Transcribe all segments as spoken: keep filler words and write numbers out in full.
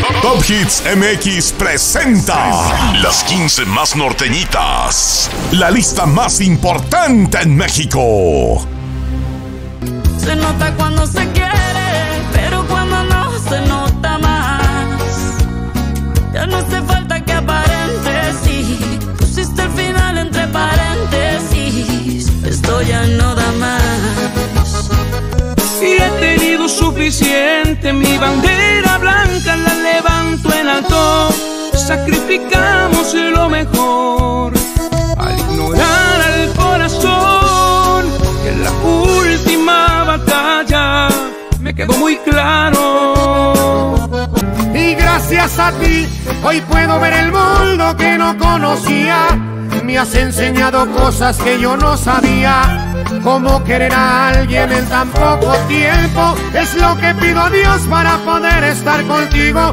Top Hits M X presenta las quince más norteñitas, la lista más importante en México. Se nota cuando se quiere, pero cuando no se nota más. Ya no hace falta que aparentes, sí. Pusiste el final entre paréntesis. Esto ya no da más. Y he tenido suficiente, mi bandera blanca la levanto en alto. Sacrificamos lo mejor al ignorar al corazón, que en la última batalla me quedó muy claro. Y gracias a ti hoy puedo ver el mundo que no conocía. Me has enseñado cosas que yo no sabía. Cómo querer a alguien en tan poco tiempo es lo que pido a Dios para poder estar contigo.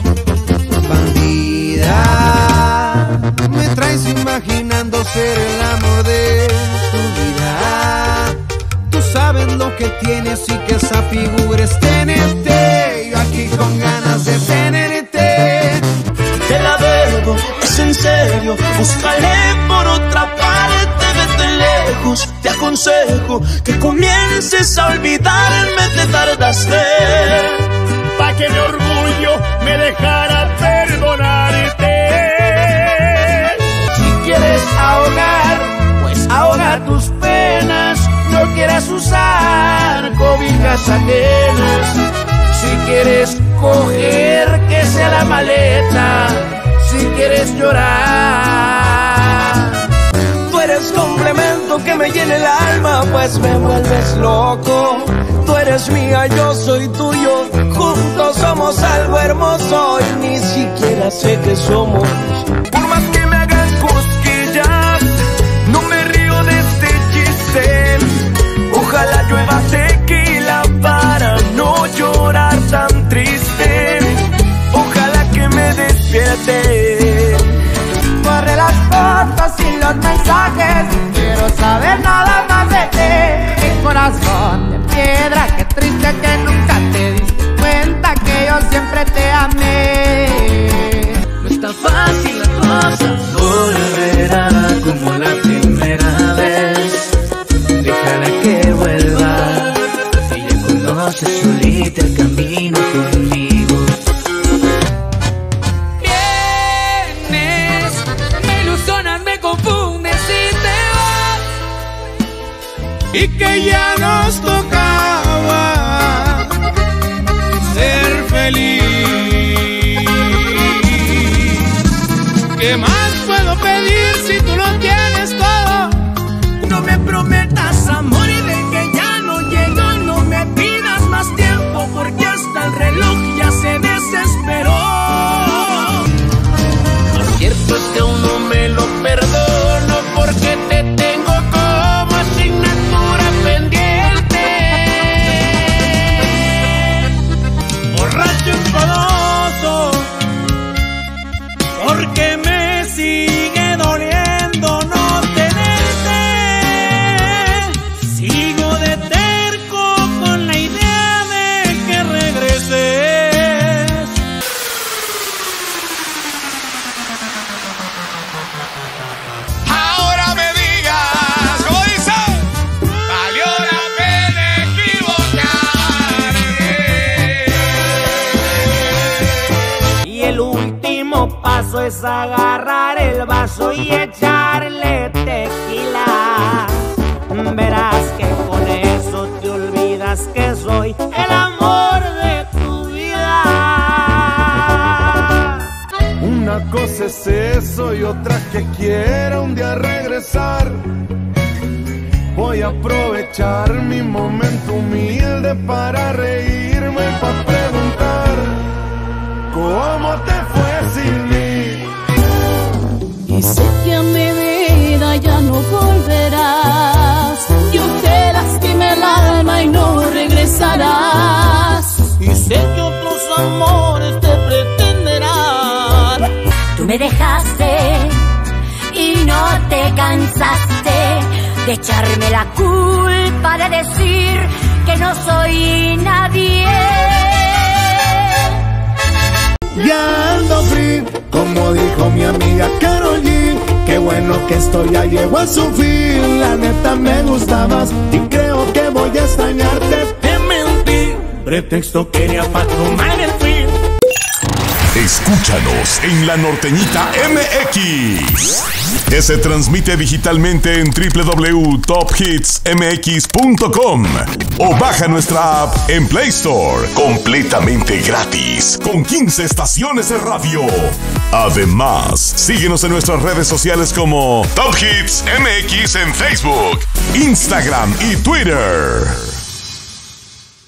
Bandida, me traes imaginando ser el amor de tu vida. Tú sabes lo que tienes y que esa figura es tenerte. Yo aquí con ganas de tenerte. Te la debo, es en serio. Búscale por otra parte, vete lejos. Te aconsejo que comiences a olvidarme, te tardaste. Pa' que mi orgullo me dejara perdonarte. Si quieres ahogar, pues ahoga tus penas. No quieras usar cobijas ajenas. Si quieres coger, que sea la maleta. Si quieres llorar, tú eres complemento que me llena el alma, pues me vuelves loco. Tú eres mía, yo soy tuyo. Juntos somos algo hermoso y ni siquiera sé qué somos. Por más que me hagan cosquillas, no me río de este chiste. Ojalá llueva tequila para no llorar tan triste. Ojalá que me despierte. borre las fotos y los mensajes. Quiero saber nada más de ti. Mi corazón de piedra, qué triste que nunca te diste cuenta que yo siempre te amé. No está fácil la cosa. Volverá como la primera vez. Déjala que vuelva. Ella conoce solita el camino conmigo. Vienes, me ilusionas, me confundes y te vas. Y que ya nos tocaba ser feliz. ¿Qué más puedo pedir si tú lo tienes todo? No me prometas amor y de que ya no llego. No me pidas más tiempo porque hasta el reloj ya se desesperó. Lo cierto es que aún no me lo perdono porque te tengo como asignatura pendiente. Borracho enfadoso, porque me sigue doliendo no tenerte. Sigo de terco con la idea de que regreses. Ahora me digas, ¿cómo dice? Valió la pena equivocarme. Y el último paso es agarrar el vaso y echarle tequila. Verás que con eso te olvidas que soy el amor de tu vida. Una cosa es eso y otra que quiera un día regresar. Voy a aprovechar mi momento humilde para reírme y para preguntar ¿cómo te fue sin mí? Y sé que a mi vida ya no volverás. Yo te lastimé el alma y no regresarás. Y sé que otros amores te pretenderán. Tú me dejaste y no te cansaste de echarme la culpa de decir que no soy nadie. Y que esto ya llegó a su fin. La neta me gustabas y creo que voy a extrañarte. Te mentí, pretexto quería pa' tomar el fin. Escúchanos en La Norteñita M X, que se transmite digitalmente en doble u doble u doble u punto top hits m x punto com o baja nuestra app en Play Store, completamente gratis, con quince estaciones de radio. Además, síguenos en nuestras redes sociales como Top Hits M X en Facebook, Instagram y Twitter.